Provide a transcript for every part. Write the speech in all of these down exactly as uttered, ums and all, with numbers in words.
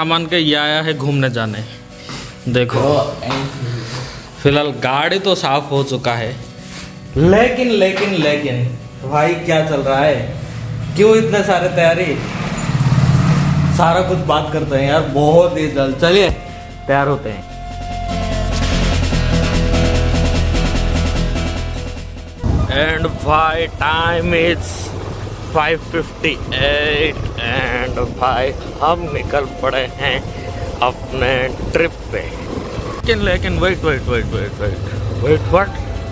सामान के ये आया है घूमने जाने। देखो फिलहाल गाड़ी तो साफ हो चुका है, लेकिन लेकिन लेकिन भाई क्या चल रहा है, क्यों इतने सारे तैयारी, सारा कुछ बात करते हैं यार बहुत ही जल्द। चलिए तैयार होते हैं। एंड भाई time is five fifty eight and भाई हम निकल पड़े हैं अपने ट्रिप पे। लेकिन लेकिन wait wait wait wait wait wait what,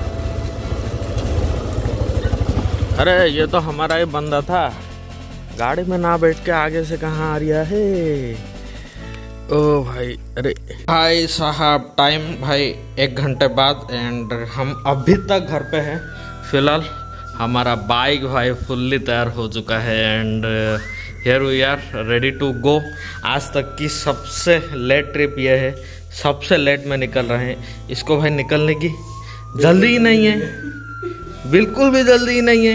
अरे ये तो हमारा ही बंदा था, गाड़ी में ना बैठ के आगे से कहाँ आ रहा है। ओ भाई, अरे भाई साहब टाइम भाई एक घंटे बाद एंड हम अभी तक घर पे हैं। फिलहाल हमारा बाइक भाई फुल्ली तैयार हो चुका है and here we are ready to go. आज तक की सबसे लेट ट्रिप ये है, सबसे लेट में निकल रहे हैं। इसको भाई निकलने की जल्दी ही नहीं है, बिल्कुल भी जल्दी ही नहीं है।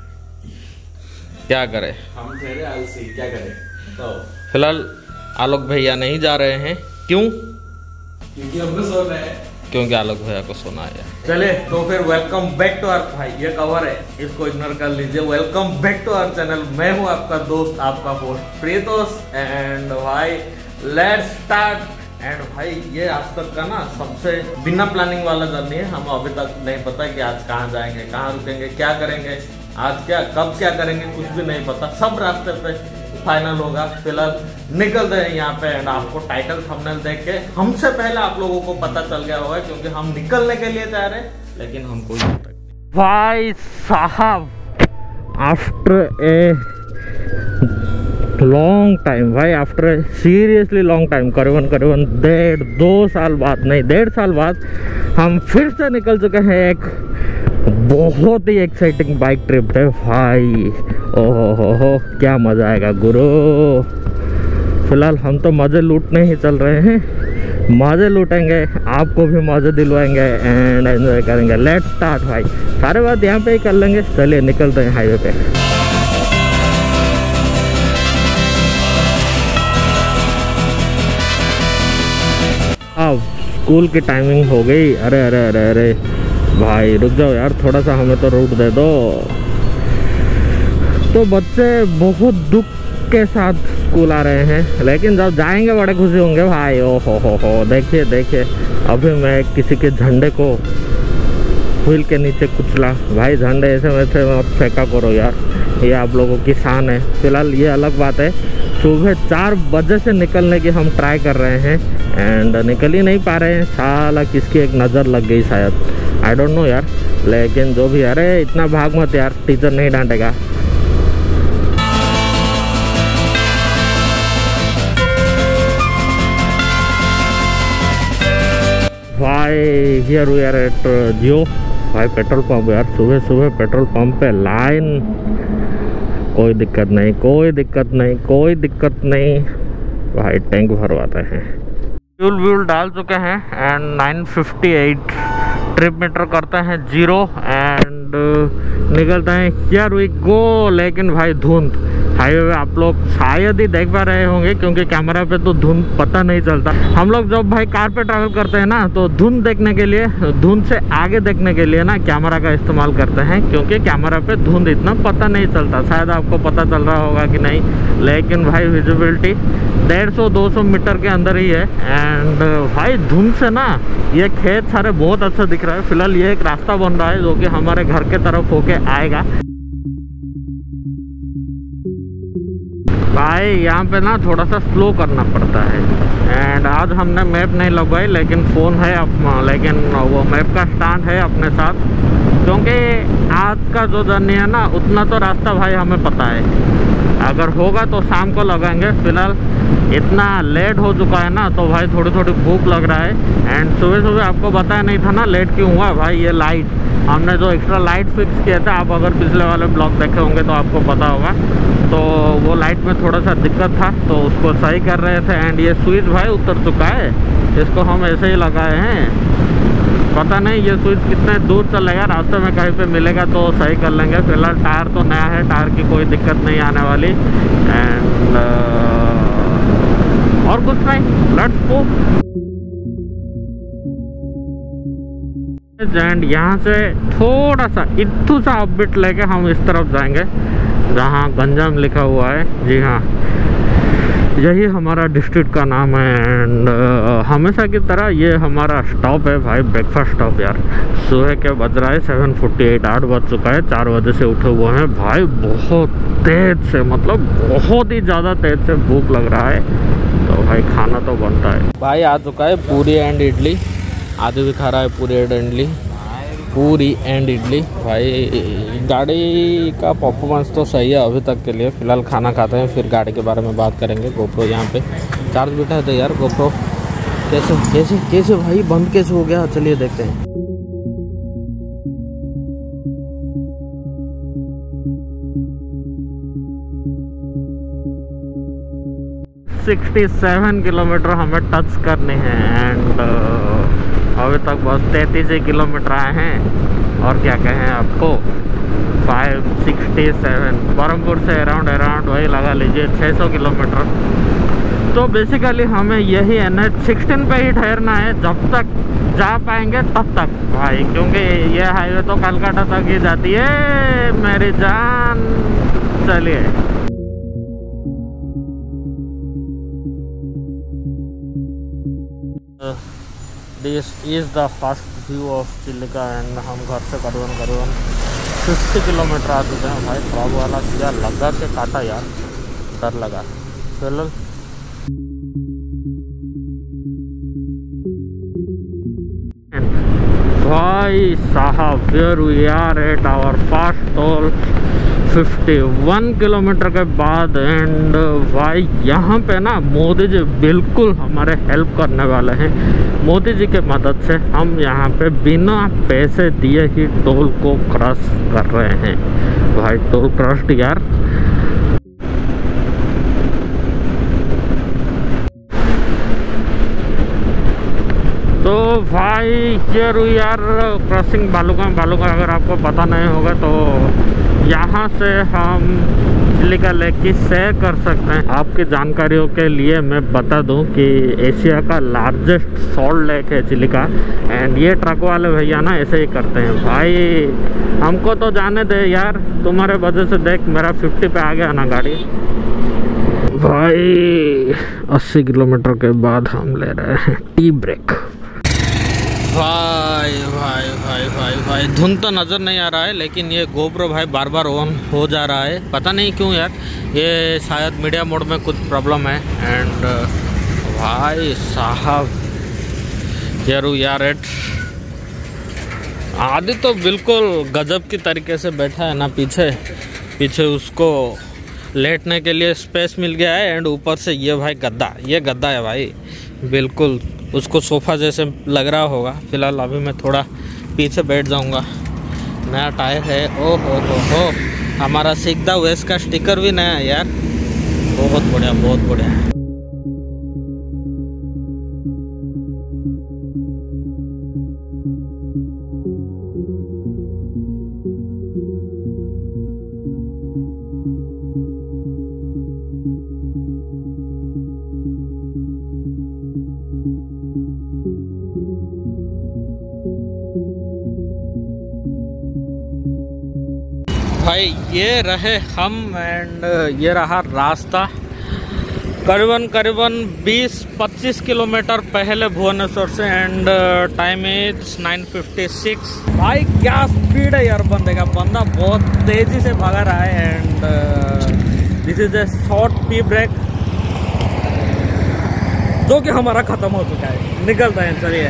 क्या करें, हम ठहरे आलसी, क्या करें। तो फिलहाल आलोक भैया नहीं जा रहे हैं, क्यों? क्योंकि हम सो रहे हैं, क्योंकि आलोक भैया को सोना है। चले तो फिर वेलकम बैक टू आवर, भाई ये कवर है इसको इग्नोर कर लीजिए। Welcome back to our channel, मैं हूँ आपका दोस्त आपका होस्ट प्रीतोष एंड भाई लेट्स स्टार्ट। एंड भाई ये आज तक का ना सबसे बिना प्लानिंग वाला जर्नी है। हम अभी तक नहीं पता कि आज कहाँ जाएंगे, कहाँ रुकेंगे, क्या करेंगे, आज क्या कब क्या करेंगे, कुछ भी नहीं पता। सब रास्ते पे फाइनल होगा। फिलहाल निकलते हैं यहाँ पे एंड आपको टाइटल थंबनेल देख के हमसे पहले आप लोगों को पता चल गया होगा, क्योंकि हम निकलने के लिए तैयार है, लेकिन हमको यहाँ तक भाई साहब आफ्टर ए लॉन्ग टाइम, भाई आफ्टर सीरियसली लॉन्ग टाइम, करीबन करीबन डेढ़ दो साल बाद नहीं डेढ़ साल बाद हम फिर से निकल चुके हैं एक बहुत ही एक्साइटिंग बाइक ट्रिप है भाई। ओहो हो हो क्या मज़ा आएगा गुरु। फिलहाल हम तो मज़े लूटने ही चल रहे हैं, मज़े लूटेंगे, आपको भी मज़े दिलवाएंगे एंड एंजॉय करेंगे। लेट्स स्टार्ट भाई, सारे बात यहाँ पे ही कर लेंगे। चलिए निकलते हैं हाईवे पे। अब स्कूल की टाइमिंग हो गई। अरे अरे अरे अरे भाई रुक जाओ यार, थोड़ा सा हमें तो रूट दे दो। तो बच्चे बहुत दुख के साथ स्कूल आ रहे हैं, लेकिन जब जाएंगे बड़े खुशी होंगे भाई। ओ हो हो हो देखिए देखिए, अभी मैं किसी के झंडे को व्हील के नीचे कुचला। भाई झंडे ऐसे वैसे मत फेंका करो यार, ये आप लोगों की शान है। फिलहाल ये अलग बात है, सुबह चार बजे से निकलने की हम ट्राई कर रहे हैं एंड निकल ही नहीं पा रहे हैं। साला किसकी एक नज़र लग गई शायद, आई डोंट नो यार, लेकिन जो भी। अरे इतना भाग मत यार, टीचर नहीं डांटेगा। भाई here we are at Jio भाई पेट्रोल पंप। यार सुबह सुबह पेट्रोल पंप पे लाइन, कोई दिक्कत नहीं कोई दिक्कत नहीं कोई दिक्कत नहीं भाई, टैंक भरवाते हैं। फ्यूल व्यूल डाल चुके हैं and nine fifty eight trip meter करते हैं जीरो एंड निकलते हैं हियर वी गो। लेकिन भाई धुंध हाईवे पे आप लोग शायद ही देख पा रहे होंगे, क्योंकि कैमरा पे तो धुंध पता नहीं चलता। हम लोग जब भाई कार पे ट्रैवल करते हैं ना, तो धुंध देखने के लिए, धुंध से आगे देखने के लिए ना कैमरा का इस्तेमाल करते हैं, क्योंकि कैमरा पे धुंध इतना पता नहीं चलता। शायद आपको पता चल रहा होगा कि नहीं, लेकिन भाई विजिबिलिटी डेढ़ सौ दो सौ मीटर के अंदर ही है एंड भाई धुंध से ना ये खेत सारे बहुत अच्छा दिख रहा है। फिलहाल ये एक रास्ता बन रहा है जो कि हमारे घर के तरफ होके आएगा। भाई यहाँ पे ना थोड़ा सा स्लो करना पड़ता है एंड आज हमने मैप नहीं लगवाई, लेकिन फ़ोन है अपना, लेकिन वो मैप का स्टैंड है अपने साथ, क्योंकि आज का जो जर्नी है ना उतना तो रास्ता भाई हमें पता है। अगर होगा तो शाम को लगाएंगे। फिलहाल इतना लेट हो चुका है ना, तो भाई थोड़ी थोड़ी भूख लग रहा है एंड सुबह सुबह आपको बताया नहीं था ना लेट क्यों हुआ। भाई ये लाइट, हमने जो एक्स्ट्रा लाइट फिक्स किया था, आप अगर पिछले वाले ब्लॉग देखे होंगे तो आपको पता होगा, तो वो लाइट में थोड़ा सा दिक्कत था, तो उसको सही कर रहे थे एंड ये स्विच भाई उतर चुका है, इसको हम ऐसे ही लगाए हैं। पता नहीं ये स्विच कितने दूर चलेगा, रास्ते में कहीं पे मिलेगा तो सही कर लेंगे। फिलहाल टायर तो नया है, टायर की कोई दिक्कत नहीं आने वाली एंड और कुछ नहीं, लेट्स गो। एंड यहाँ से थोड़ा सा इत्थू सा अपबिट लेके हम इस तरफ जाएंगे जहाँ गंजाम लिखा हुआ है। जी हाँ, यही हमारा डिस्ट्रिक्ट का नाम है। एंड uh, हमेशा की तरह ये हमारा स्टॉप है भाई, ब्रेकफास्ट स्टॉप यार। सुबह के बज रहा है सेवन फोर्टी एट, आठ बज चुका है, चार बजे से उठे हुए हैं भाई। बहुत तेज से, मतलब बहुत ही ज़्यादा तेज से भूख लग रहा है, तो भाई खाना तो बनता है। भाई आ चुका है पूरी एंड इडली, आदि भी खा रहा है पूरी एंड इडली, पूरी एंड इडली। भाई गाड़ी का परफॉर्मेंस तो सही है अभी तक के लिए। फ़िलहाल खाना खाते हैं, फिर गाड़ी के बारे में बात करेंगे। गोप्रो यहाँ पे चार्ज बिठा दे यार। गोप्रो कैसे कैसे कैसे भाई बंद कैसे हो गया, चलिए देखते हैं। सिक्सटी सेवन किलोमीटर हमें टच करने हैं। एंड अभी तक बस तैंतीस ही किलोमीटर आए हैं, और क्या कहें आपको, फाइव सिक्सटी सेवन बरहमपुर से अराउंड अराउंड वही लगा लीजिए छः सौ किलोमीटर। तो बेसिकली हमें यही एन एच सिक्सटीन पे ही ठहरना है जब तक जा पाएंगे तब तक भाई, क्योंकि ये हाईवे तो कलकत्ता तक ही जाती है मेरी जान। चलिए this is the first view of Chilika. And हम घर से करीबन करीबन फिफ्टी किलोमीटर आ चुके हैं भाई। ट्रक वाला सीधा लगा के काटा यार, डर लगा। चलो भाई साहब, where we are at our first toll fifty one kilometre के बाद। एंड भाई यहाँ पे ना मोदी जी बिल्कुल हमारे हेल्प करने वाले हैं। मोदी जी के मदद से हम यहाँ पे बिना पैसे दिए ही टोल को क्रॉस कर रहे हैं भाई। टोल क्रॉस्ड यार। तो भाई here we are crossing Balugaon. Balugaon अगर आपको पता नहीं होगा तो यहाँ से हम चिलिका लेक की सैर कर सकते हैं। आपकी जानकारियों के लिए मैं बता दूं कि एशिया का लार्जेस्ट सॉल्ट लेक है चिलिका। एंड ये ट्रक वाले भैया ना ऐसे ही करते हैं भाई। हमको तो जाने दे यार, तुम्हारे वजह से देख मेरा फिफ्टी पे आ गया ना गाड़ी। भाई अस्सी किलोमीटर के बाद हम ले रहे हैं टी ब्रेक। भाई भाई भाई भाई भाई धुंध तो नज़र नहीं आ रहा है, लेकिन ये गोप्रो भाई बार बार ऑन हो जा रहा है, पता नहीं क्यों यार। ये शायद मीडिया मोड में कुछ प्रॉब्लम है। एंड भाई साहब यार यार एट आदि तो बिल्कुल गजब की तरीके से बैठा है ना, पीछे पीछे उसको लेटने के लिए स्पेस मिल गया है। एंड ऊपर से ये भाई गद्दा, ये गद्दा है भाई, बिल्कुल उसको सोफ़ा जैसे लग रहा होगा। फिलहाल अभी मैं थोड़ा पीछे बैठ जाऊंगा। नया टायर है, ओ हो हो हो हमारा सीखदा वेस्ट का स्टिकर भी नया है यार। बहुत बढ़िया बहुत बढ़िया। भाई ये रहे हम। एंड ये रहा रास्ता। करीबन करीबन बीस पच्चीस किलोमीटर पहले भुवनेश्वर से। And time is nine fifty six. भाई क्या स्पीड है यार बंदे का, बंदा बहुत तेजी से भागा रहा है। And this is a short tea break जो कि हमारा खत्म हो चुका है। निकलता है, चलिए।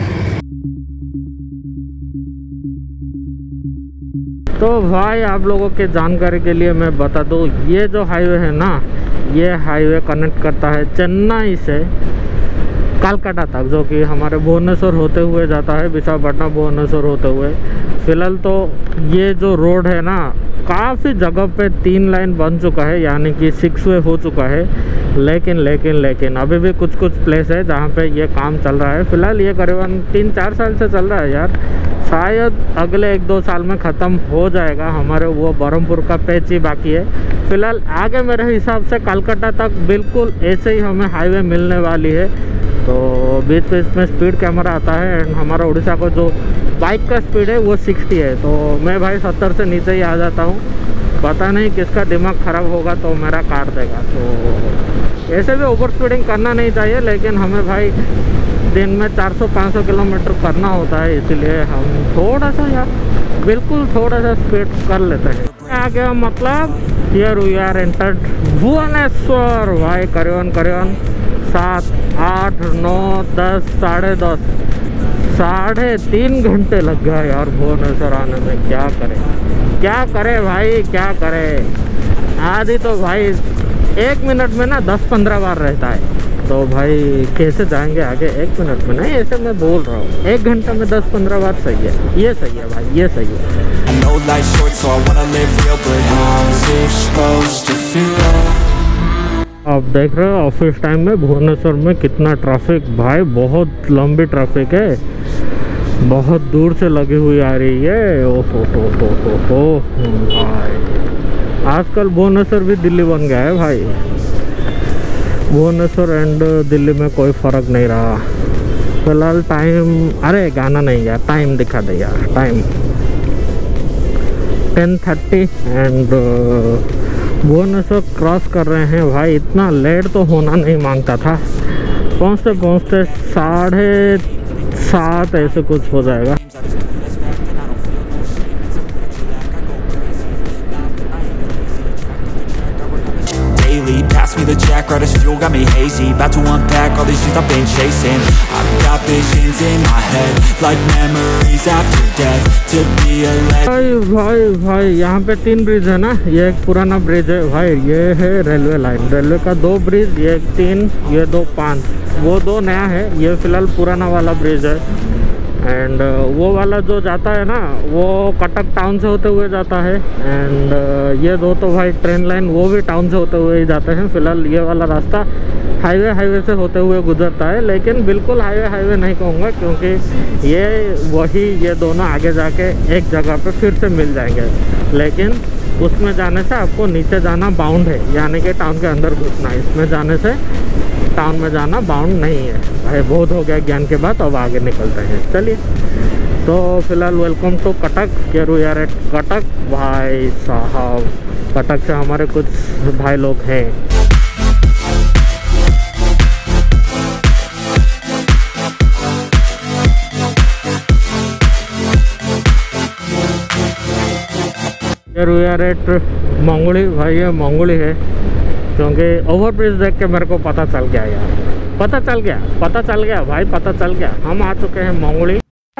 तो भाई आप लोगों के जानकारी के लिए मैं बता दूं, ये जो हाईवे है ना, ये हाईवे कनेक्ट करता है चेन्नई से कलकत्ता तक, जो कि हमारे भुवनेश्वर होते हुए जाता है, विशाखापट्टनम भुवनेश्वर होते हुए। फिलहाल तो ये जो रोड है ना, काफ़ी जगह पे तीन लाइन बन चुका है, यानी कि सिक्स वे हो चुका है। लेकिन लेकिन लेकिन अभी भी कुछ कुछ प्लेस है जहाँ पे ये काम चल रहा है। फ़िलहाल ये करीबन तीन चार साल से चल रहा है यार। शायद अगले एक दो साल में ख़त्म हो जाएगा। हमारे वो बरहमपुर का पैच ही बाकी है। फ़िलहाल आगे मेरे हिसाब से कलकत्ता तक बिल्कुल ऐसे ही हमें हाईवे मिलने वाली है। तो बीच में इसमें स्पीड कैमरा आता है एंड हमारा उड़ीसा को जो बाइक का स्पीड है वो सिक्सटी है। तो मैं भाई सत्तर से नीचे ही आ जाता हूँ। पता नहीं किसका दिमाग ख़राब होगा तो मेरा काट देगा। तो ऐसे भी ओवर स्पीडिंग करना नहीं चाहिए, लेकिन हमें भाई दिन में चार सौ पाँच सौ किलोमीटर करना होता है, इसीलिए हम थोड़ा सा यार बिल्कुल थोड़ा सा स्पीड कर लेते हैं। आ गया मतलब here we are entered Bhubaneswar. भाई करीबन करीबन सात आठ नौ दस साढ़े दस साढ़े तीन घंटे लग गया यार भुवनेश्वर आने में। क्या करें क्या करे भाई क्या करे। आदि तो भाई एक मिनट में ना दस पंद्रह बार रहता है। तो भाई कैसे जाएंगे आगे एक मिनट में? नहीं, ऐसे मैं बोल रहा हूँ एक घंटे में दस पंद्रह बार सही है। ये सही है भाई, ये सही है। आप देख रहे हो ऑफिस टाइम में भुवनेश्वर में कितना ट्रैफिक भाई, बहुत लंबी ट्रैफिक है, बहुत दूर से लगी हुई आ रही है। ओ हो हो हो हो हो भाई, आजकल भुवनेश्वर भी दिल्ली बन गया है भाई। भुवनेश्वर एंड दिल्ली में कोई फ़र्क नहीं रहा फिलहाल। टाइम, अरे गाना नहीं यार, टाइम दिखा दे यार। Time ten thirty and Bhubaneswar cross कर रहे हैं भाई। इतना लेट तो होना नहीं मांगता था। पहुँचते पहुँचते साढ़े सात ऐसे कुछ हो जाएगा। Pass me the jack, right as fuel, got me hazy. About to unpack all these things I've been chasing. I've got visions in my head, like memories after death. To be a legend. भाई भाई भाई यहाँ पे तीन bridge है ना। ये एक पुराना ब्रिज है भाई, ये है रेलवे लाइन। रेलवे का दो ब्रिज, ये एक तीन, ये दो पाँच। वो दो नया है, ये फिलहाल पुराना वाला ब्रिज है। एंड uh, वो वाला जो जाता है ना वो कटक टाउन से होते हुए जाता है। एंड uh, ये दो तो भाई ट्रेन लाइन वो भी टाउन से होते हुए ही जाते हैं। फिलहाल ये वाला रास्ता हाईवे हाईवे से होते हुए गुजरता है, लेकिन बिल्कुल हाईवे हाईवे नहीं कहूँगा, क्योंकि ये वही ये दोनों आगे जाके एक जगह पे फिर से मिल जाएंगे। लेकिन उसमें जाने से आपको नीचे जाना बाउंड है, यानी कि टाउन के अंदर घुसना। इसमें जाने से टाउन में जाना बाउंड नहीं है भाई। बहुत हो गया ज्ञान के बाद, अब आगे निकलते हैं। चलिए, तो फिलहाल welcome to Cuttack. Here we are at Cuttack. भाई साहब, कटक से हमारे कुछ भाई लोग हैं। Here we are at Mangoli. भाई ये मंगोली है, क्योंकि ओवरब्रिज देख के मेरे को पता चल गया यार। पता चल गया पता चल गया भाई, पता चल गया। हम आ चुके हैं मंगोली।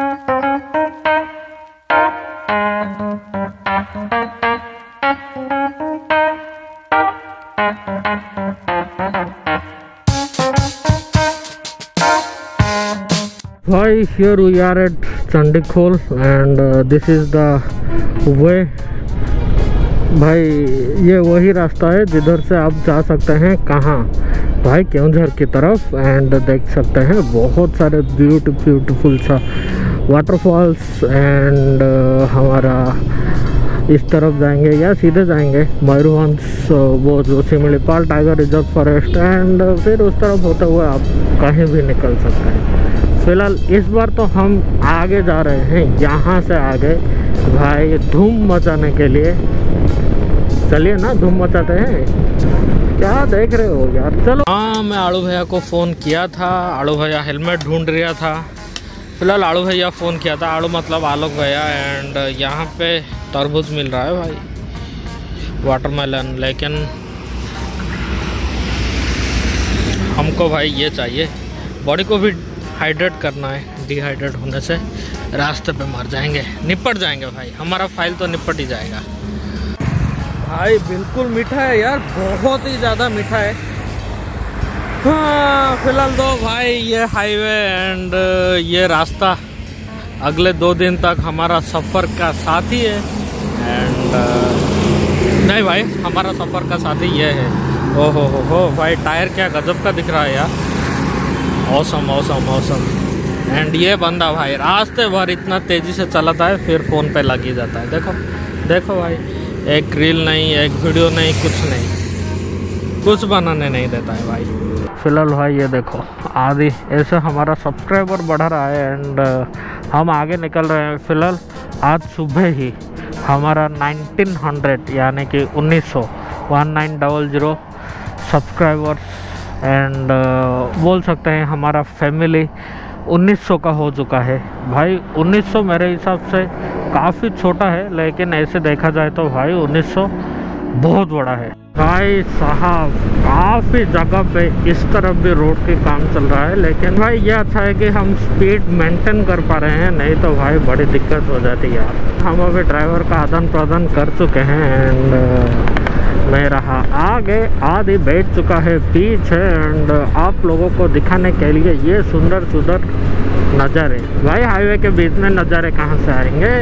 भाई here we are at Chandikhol and this is the way. भाई ये वही रास्ता है जिधर से आप जा सकते हैं कहाँ भाई, केवंझर की तरफ। एंड देख सकते हैं बहुत सारे ब्यूटी ब्यूटीफुल सा वाटरफॉल्स। एंड हमारा इस तरफ जाएंगे या सीधे जाएंगे मयूरभंज, वो जो Similipal tiger reserve forest. And फिर उस तरफ होते हुए आप कहीं भी निकल सकते हैं। फिलहाल इस बार तो हम आगे जा रहे हैं, यहाँ से आगे भाई धूम मचाने के लिए। चलिए ना, धूम मचाते हैं। क्या देख रहे हो यार? चलो। हाँ, मैं आड़ू भैया को फ़ोन किया था। आड़ू भैया हेलमेट ढूंढ रहा था। फिलहाल आड़ू भैया फ़ोन किया था, आड़ू मतलब आलोक भैया। एंड यहाँ पे तरबूज मिल रहा है भाई, वाटरमेलन। लेकिन हमको भाई ये चाहिए, बॉडी को भी हाइड्रेट करना है। डिहाइड्रेट होने से रास्ते पे मर जाएंगे, निपट जाएंगे भाई। हमारा फाइल तो निपट ही जाएगा भाई। बिल्कुल मीठा है यार, बहुत ही ज़्यादा मीठा है। हाँ, फिलहाल तो भाई ये हाईवे एंड ये रास्ता अगले दो दिन तक हमारा सफ़र का साथी है। एंड नहीं भाई, हमारा सफ़र का साथी ये है। ओहो हो हो भाई, टायर क्या गजब का दिख रहा है यार। Awesome awesome awesome. एंड ये बंदा भाई रास्ते भर इतना तेज़ी से चलाता है, फिर फ़ोन पे लग ही जाता है। देखो देखो भाई, एक रील नहीं, एक वीडियो नहीं, कुछ नहीं, कुछ बनाने नहीं देता है भाई। फिलहाल भाई ये देखो आदि ऐसे हमारा सब्सक्राइबर बढ़ रहा है एंड हम आगे निकल रहे हैं। फिलहाल आज सुबह ही हमारा नाइनटीन हंड्रेड यानी कि उन्नीस सौ one nine double zero subscribers and बोल सकते हैं हमारा फैमिली उन्नीस सौ का हो चुका है भाई। उन्नीस सौ मेरे हिसाब से काफ़ी छोटा है, लेकिन ऐसे देखा जाए तो भाई उन्नीस सौ बहुत बड़ा है भाई साहब। काफ़ी जगह पे इस तरफ भी रोड के काम चल रहा है, लेकिन भाई ये अच्छा है कि हम स्पीड मेंटेन कर पा रहे हैं, नहीं तो भाई बड़ी दिक्कत हो जाती यार। हम अभी ड्राइवर का आदान प्रदान कर चुके हैं एंड मैं रहा आगे, आदि बैठ चुका है पीछे एंड आप लोगों को दिखाने के लिए ये सुंदर सुंदर नज़ारे। भाई हाईवे के बीच में नज़ारे कहाँ से आएंगे।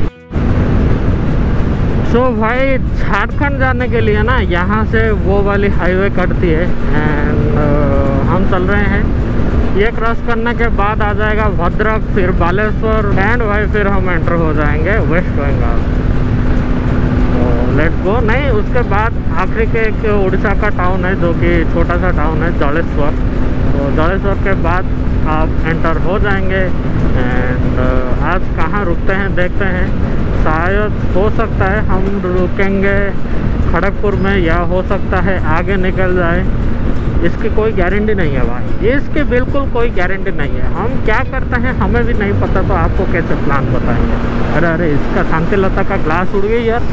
सो so, भाई झारखंड जाने के लिए ना यहाँ से वो वाली हाईवे कटती है एंड uh, हम चल रहे हैं। ये क्रॉस करने के बाद आ जाएगा भद्रक, फिर बालेश्वर एंड भाई फिर हम एंटर हो जाएंगे वेस्ट बंगाल। Let's go. नहीं, उसके बाद आखिरी के एक उड़ीसा का टाउन है जो कि छोटा सा टाउन है जलेश्वर। तो जलेश्वर के बाद आप एंटर हो जाएंगे एंड आज कहाँ रुकते हैं देखते हैं। शायद हो सकता है हम रुकेंगे खड़गपुर में, या हो सकता है आगे निकल जाए। इसकी कोई गारंटी नहीं है भाई, इसकी बिल्कुल कोई गारंटी नहीं है। हम क्या करते हैं हमें भी नहीं पता, तो आपको कैसे प्लान बताएंगे। अरे अरे इसका शांतिलता का ग्लास उड़ गई यार,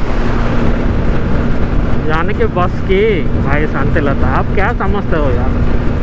यानी कि बस की भाई शांतिलता। आप क्या समझते हो यार।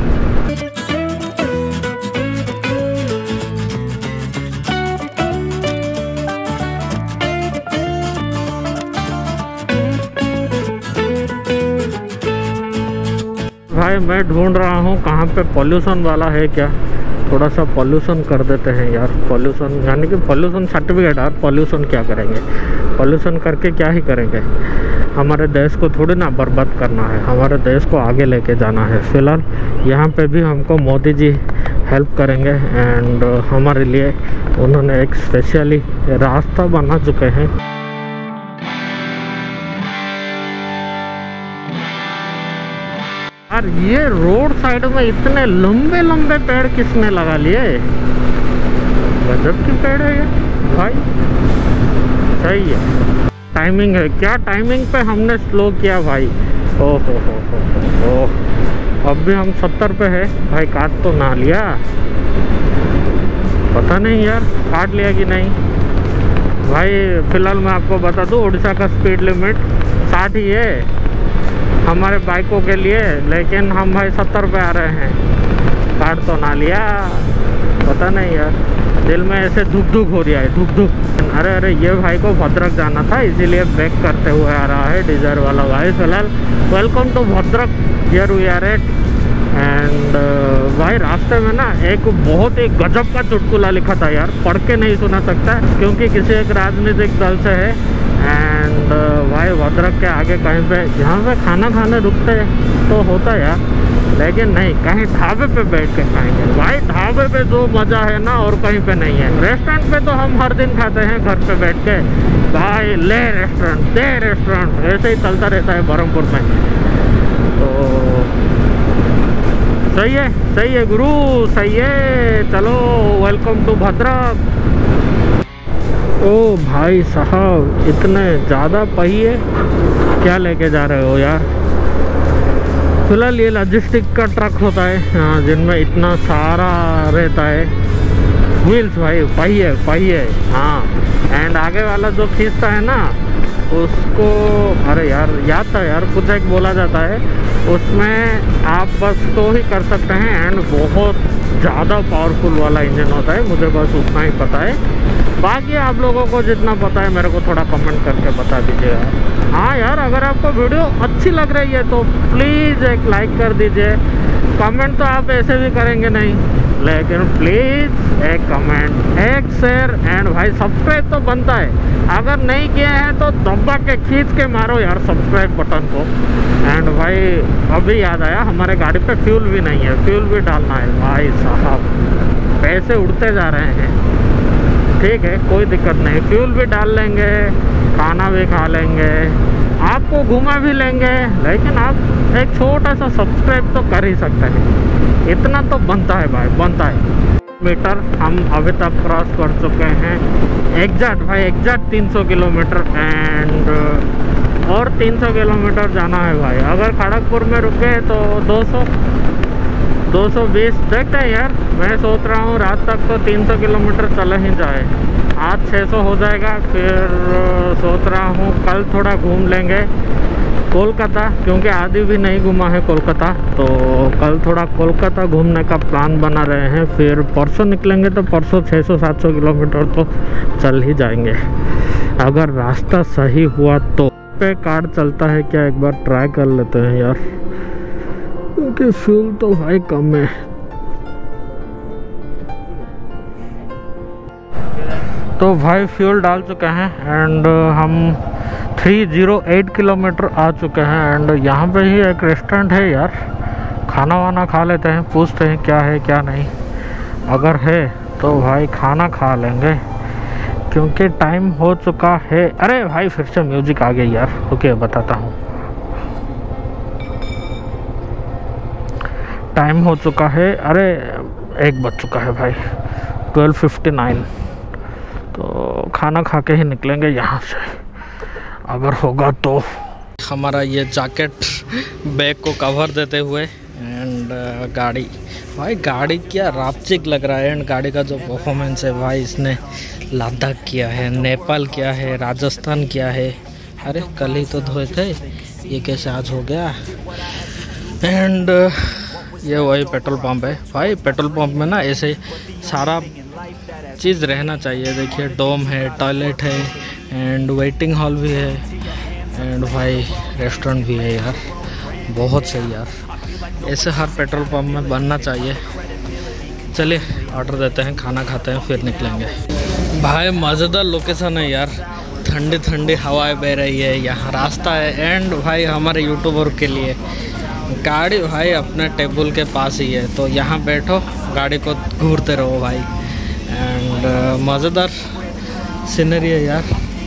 भाई मैं ढूंढ रहा हूँ कहाँ पे पॉल्यूशन वाला है क्या, थोड़ा सा पॉल्यूशन कर देते हैं यार। पॉल्यूशन यानी कि पॉल्यूशन सर्टिफिकेट। यार पॉल्यूशन क्या करेंगे, पॉल्यूशन करके क्या ही करेंगे। हमारे देश को थोड़ी ना बर्बाद करना है, हमारे देश को आगे लेके जाना है। फिलहाल यहाँ पे भी हमको मोदी जी हेल्प करेंगे एंड हमारे लिए उन्होंने एक स्पेशली रास्ता बना चुके हैं। यार ये रोड साइड में इतने लंबे लंबे पेड़ किसने लगा लिए, गजब की पेड़ है ये भाई। सही है, टाइमिंग है क्या, टाइमिंग पे हमने स्लो किया भाई। ओ हो हो हो हो अब भी हम सत्तर पे है भाई। काट तो ना लिया, पता नहीं यार काट लिया कि नहीं भाई। फिलहाल मैं आपको बता दूं उड़ीसा का स्पीड लिमिट साठ ही है हमारे बाइकों के लिए, लेकिन हम भाई सत्तर पे आ रहे हैं। काट तो ना लिया, पता नहीं यार, दिल में ऐसे धुक धुक हो रहा है, धुक धुक। अरे अरे ये भाई को भद्रक जाना था, इसीलिए बैक करते हुए आ रहा है डिजायर वाला भाई। फिलहाल welcome to Bhadrak, here we are at and भाई रास्ते में ना एक बहुत ही गजब का चुटकुला लिखा था यार, पढ़ के नहीं सुना सकता क्योंकि किसी एक राजनीतिक दल से है। एंड भाई भद्रक के आगे कहीं पे जहाँ पे खाना खाने रुकते तो होता यार, लेकिन नहीं, कहीं ढाबे पे बैठ के खाएंगे भाई। ढाबे पे जो मज़ा है ना और कहीं पे नहीं है। रेस्टोरेंट पे तो हम हर दिन खाते हैं घर पे बैठ के भाई, ले रेस्टोरेंट दे रेस्टोरेंट, ऐसे ही चलता रहता है बरहमपुर में। तो सही है, सही है गुरु, सही है। चलो वेलकम टू भद्रक। ओ भाई साहब इतने ज़्यादा पहिए क्या लेके जा रहे हो यार। फिलहाल ये लॉजिस्टिक का ट्रक होता है हाँ, जिनमें इतना सारा रहता है व्हील्स भाई, पहिए पहिए हाँ। एंड आगे वाला जो खींचता है ना उसको, अरे यार याद था यार, कुछ एक बोला जाता है उसमें आप बस तो ही कर सकते हैं एंड बहुत ज़्यादा पावरफुल वाला इंजन होता है। मुझे बस उतना ही पता है, बाकी आप लोगों को जितना पता है मेरे को थोड़ा कमेंट करके बता दीजिएगा। हाँ यार अगर आपको वीडियो अच्छी लग रही है तो प्लीज़ एक लाइक कर दीजिए। कमेंट तो आप ऐसे भी करेंगे नहीं, लेकिन प्लीज़ एक कमेंट, एक शेयर एंड भाई सब्सक्राइब तो बनता है। अगर नहीं किया है तो दबा के खींच के मारो यार सब्सक्राइब बटन को। एंड भाई अभी याद आया, हमारे गाड़ी पे फ्यूल भी नहीं है, फ्यूल भी डालना है भाई साहब। पैसे उड़ते जा रहे हैं, ठीक है कोई दिक्कत नहीं, फ्यूल भी डाल लेंगे, खाना भी खा लेंगे, आपको घुमा भी लेंगे, लेकिन आप एक छोटा सा सब्सक्राइब तो कर ही सकते हैं। इतना तो बनता है भाई, बनता है। मीटर हम अभी तक क्रॉस कर चुके हैं, एग्जैक्ट भाई एग्जैक्ट तीन सौ किलोमीटर एंड और तीन सौ किलोमीटर जाना है भाई। अगर खड़गपुर में रुके तो दो सौ दो सौ बीस देखते हैं यार। मैं सोच रहा हूँ रात तक तो तीन सौ किलोमीटर चला ही जाए, आज छह सौ हो जाएगा। फिर सोच रहा हूँ कल थोड़ा घूम लेंगे कोलकाता, क्योंकि आदि भी नहीं घूमा है कोलकाता, तो कल थोड़ा कोलकाता घूमने का प्लान बना रहे हैं। फिर परसों निकलेंगे तो परसों छह सौ सात सौ किलोमीटर तो चल ही जाएंगे, अगर रास्ता सही हुआ तो। पे कार चलता है क्या, एक बार ट्राई कर लेते हैं यार, क्योंकि फ्यूल तो भाई कम है। तो भाई फ्यूल डाल चुके हैं एंड हम तीन सौ आठ किलोमीटर आ चुके हैं। एंड यहाँ पे ही एक रेस्टोरेंट है यार, खाना वाना खा लेते हैं, पूछते हैं क्या है क्या नहीं। अगर है तो भाई खाना खा लेंगे, क्योंकि टाइम हो चुका है। अरे भाई फिर से म्यूजिक आ गई यार, ओके बताता हूँ। टाइम हो चुका है, अरे एक बज चुका है भाई, ट्वेल्व फिफ्टी नाइन। तो खाना खा के ही निकलेंगे यहाँ से, अगर होगा तो। हमारा ये जैकेट बैग को कवर देते हुए एंड गाड़ी भाई, गाड़ी क्या रापचिक लग रहा है। एंड गाड़ी का जो परफॉर्मेंस है भाई, इसने लद्दाख किया है, नेपाल किया है, राजस्थान किया है। अरे कल ही तो धोए थे, ये कैसे आज हो गया। एंड ये वही पेट्रोल पंप है भाई। पेट्रोल पंप में ना ऐसे सारा चीज़ रहना चाहिए। देखिए डोम है, टॉयलेट है एंड वेटिंग हॉल भी है एंड भाई रेस्टोरेंट भी है यार, बहुत सही यार। ऐसे हर पेट्रोल पंप में बनना चाहिए। चलिए ऑर्डर देते हैं, खाना खाते हैं, फिर निकलेंगे। भाई मज़ेदार लोकेशन है यार, ठंडी ठंडी हवाएं बह रही है, यहाँ रास्ता है। एंड भाई हमारे यूट्यूबर के लिए गाड़ी भाई अपने टेबल के पास ही है, तो यहाँ बैठो, गाड़ी को घूरते रहो भाई। एंड मज़ेदार सीनरी है यार।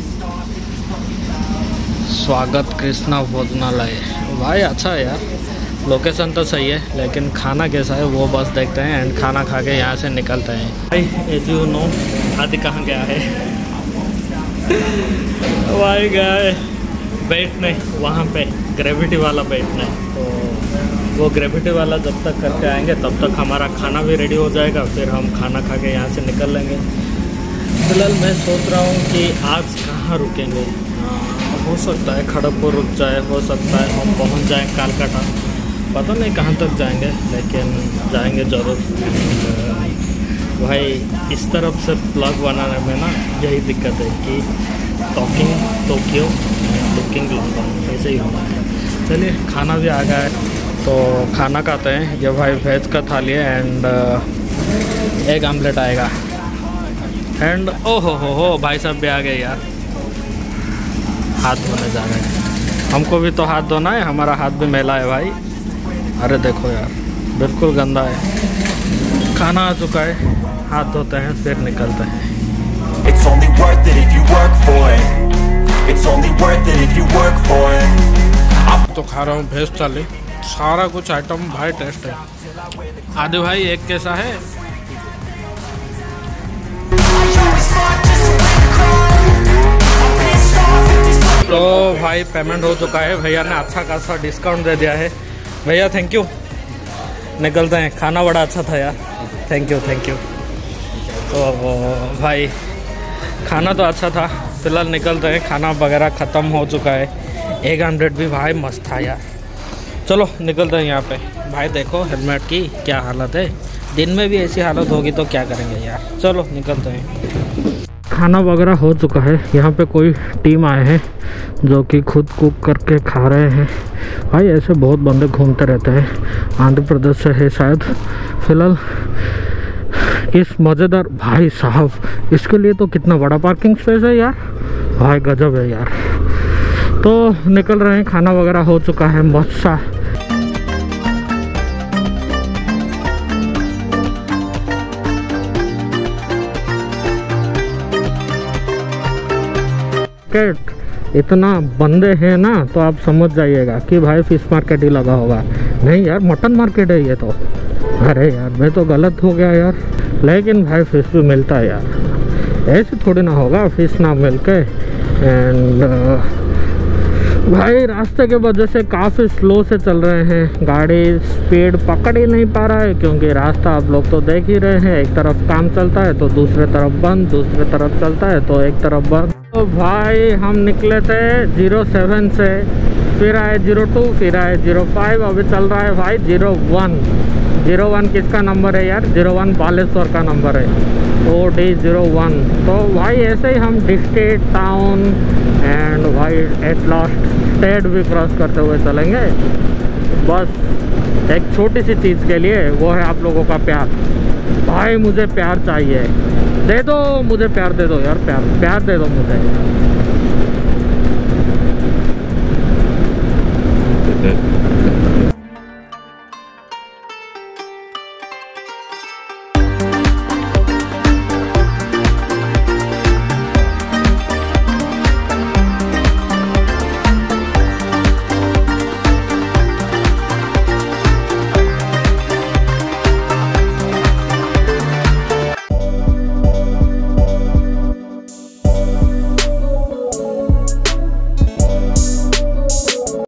स्वागत कृष्णा भोजनालय भाई, अच्छा है यार, लोकेशन तो सही है, लेकिन खाना कैसा है वो बस देखते हैं। एंड खाना खा के यहाँ से निकलते हैं भाई। एज यू नो आदि कहाँ गया है भाई, गए बैठने वहाँ पे ग्रेविटी वाला बैठना है, तो वो ग्रेविटी वाला जब तक करके आएंगे तब तक हमारा खाना भी रेडी हो जाएगा। फिर हम खाना खा के यहाँ से निकल लेंगे। फिलहाल मैं सोच रहा हूँ कि आज कहाँ रुकेंगे। हो सकता है खड़गपुर रुक जाए, हो सकता है हम पहुँच जाएँ कालकाटा, पता नहीं कहाँ तक जाएंगे, लेकिन जाएंगे ज़रूर। भाई इस तरफ से ब्लॉग बनाने में ना यही दिक्कत है कि टॉकिंग टोक्यो लुकिंग लंदन ऐसे ही होना है। चलिए खाना भी आ गया है, तो खाना खाते हैं। ये भाई वेज का थाली है एंड एग आमलेट आएगा। एंड ओ हो हो हो भाई साहब भी आ गए यार, हाथ धोने जा रहे हैं। हमको भी तो हाथ धोना है, हमारा हाथ भी मैला है भाई। अरे देखो यार बिल्कुल गंदा है। खाना आ चुका है, हाथ धोते हैं फिर निकलते हैं। It's only worth it if you work for it. It's only worth it if you work for it. तो खा रहा हूँ भेज थाली, सारा कुछ आइटम भाई टेस्ट है। आदि भाई एक कैसा है? तो भाई पेमेंट हो चुका है, भैया ने अच्छा खासा डिस्काउंट दे दिया है। भैया थैंक यू। निकलते हैं, खाना बड़ा अच्छा था यार, थैंक यू थैंक यू। तो भाई खाना तो अच्छा था, फिलहाल निकलते हैं, खाना वगैरह ख़त्म हो चुका है। एग आमलेट भी भाई मस्त था यार। चलो निकलते हैं यहाँ पे। भाई देखो हेलमेट की क्या हालत है, दिन में भी ऐसी हालत होगी तो क्या करेंगे यार। चलो निकलते हैं। खाना वगैरह हो चुका है, यहाँ पे कोई टीम आए हैं जो कि खुद कुक करके खा रहे हैं। भाई ऐसे बहुत बंदे घूमते रहते हैं, आंध्र प्रदेश से है शायद। फिलहाल इस मज़ेदार भाई साहब, इसके लिए तो कितना बड़ा पार्किंग स्पेस है यार, भाई गजब है यार। तो निकल रहे हैं, खाना वगैरह हो चुका है मस्त सा। इतना बंदे हैं ना, तो आप समझ जाइएगा कि भाई फिश मार्केट ही लगा होगा। नहीं यार, मटन मार्केट है ये तो। अरे यार मैं तो गलत हो गया यार, लेकिन भाई फिश भी मिलता है यार, ऐसे थोड़ी ना होगा फिश ना मिल के। एंड भाई रास्ते के वजह से काफ़ी स्लो से चल रहे हैं, गाड़ी स्पीड पकड़ ही नहीं पा रहा है, क्योंकि रास्ता आप लोग तो देख ही रहे हैं, एक तरफ काम चलता है तो दूसरे तरफ बंद, दूसरे तरफ चलता है तो एक तरफ बंद। तो भाई हम निकले थे जीरो सेवन से, फिर आए जीरो टू, फिर आए जीरो फाइव, अभी चल रहा है भाई जीरो वन। जीरो वन किसका नंबर है यार? जीरो वन बालेश्वर का नंबर है, ओ डी जीरो वन। तो भाई ऐसे ही हम डिस्ट्रिक्ट, टाउन एंड भाई एट लास्ट स्टेट भी क्रॉस करते हुए चलेंगे। बस एक छोटी सी चीज़ के लिए, वो है आप लोगों का प्यार। भाई मुझे प्यार चाहिए, दे दो मुझे प्यार, दे दो यार, प्यार प्यार दे दो मुझे।